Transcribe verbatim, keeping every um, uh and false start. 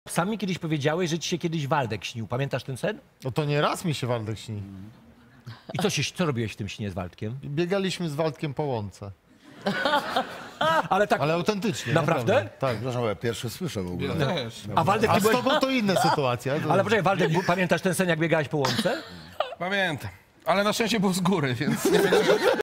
Sami kiedyś powiedziałeś, że ci się kiedyś Waldek śnił. Pamiętasz ten sen? No to nie raz mi się Waldek śni. I co, się, co robiłeś w tym śnie z Waldkiem? Biegaliśmy z Waldkiem po łące. Ale tak, Ale autentycznie. Naprawdę? Tak. Przepraszam, ale pierwszy słyszę w ogóle. a Waldek A ty z byłeś... tobą to inna sytuacja. To... Ale poczekaj, Waldek, bu- pamiętasz ten sen, jak biegałeś po łące? Pamiętam. Ale na szczęście był z góry, więc nie wiem,